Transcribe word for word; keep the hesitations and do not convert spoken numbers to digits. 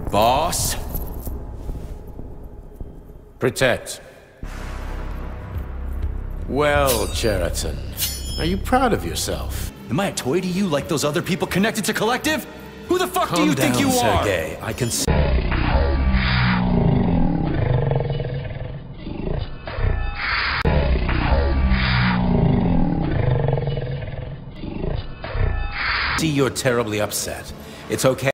Boss? Protect. Well, Cheriton, are you proud of yourself? Am I a toy to you like those other people connected to Collective? Who the fuck Calm do you down, think you are? Sergei. I can see. See, you're terribly upset. It's okay.